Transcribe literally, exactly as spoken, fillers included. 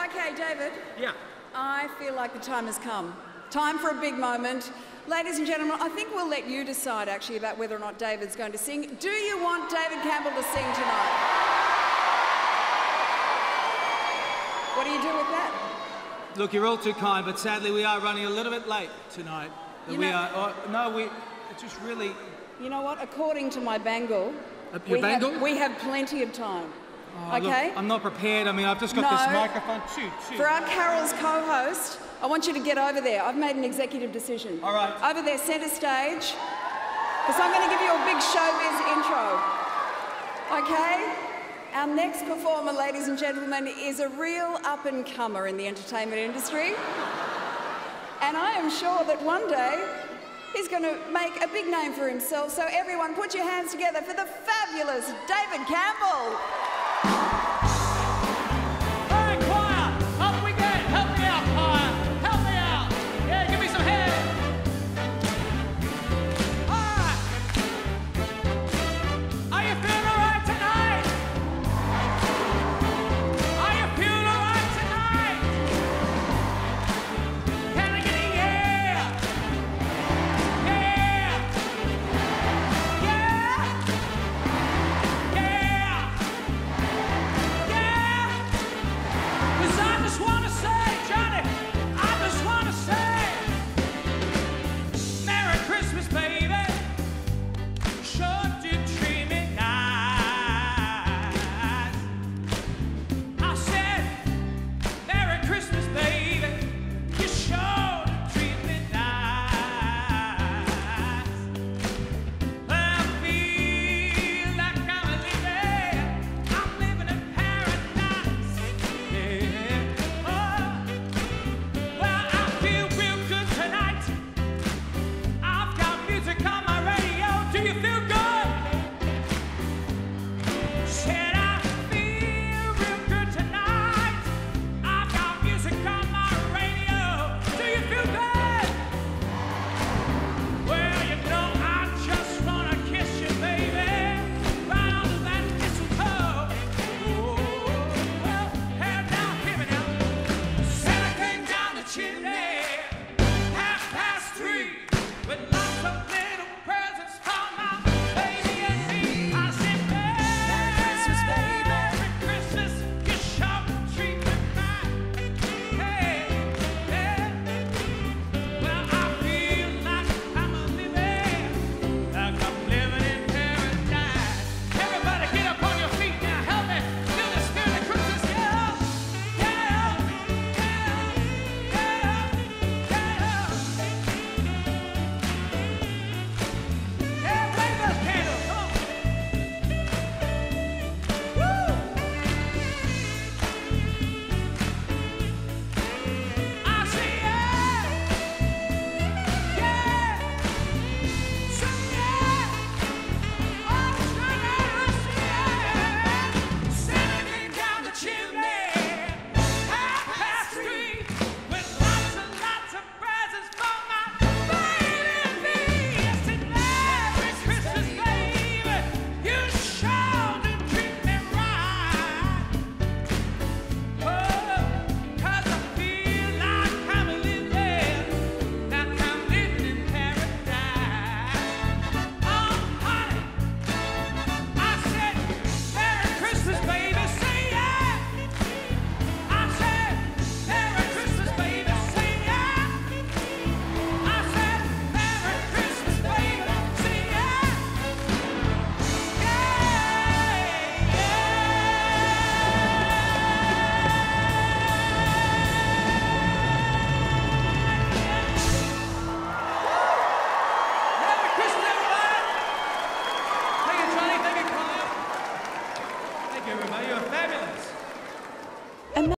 Okay, David. Yeah. I feel like the time has come. Time for a big moment. Ladies and gentlemen, I think we'll let you decide actually about whether or not David's going to sing. Do you want David Campbell to sing tonight? What do you do with that? Look, you're all too kind, but sadly we are running a little bit late tonight. You we know, are. Oh, no, we. It's just really. You know what? According to my bangle, Uh, your we, bangle? Have, we have plenty of time. Oh, okay? Look, I'm not prepared. I mean, I've just got No. this microphone. Shoot, shoot. For our Carols co-host, I want you to get over there. I've made an executive decision. All right. Over there, centre stage, because I'm going to give you a big showbiz intro. Okay? Our next performer, ladies and gentlemen, is a real up-and-comer in the entertainment industry. And I am sure that one day he's going to make a big name for himself. So everyone, put your hands together for the fabulous David Campbell.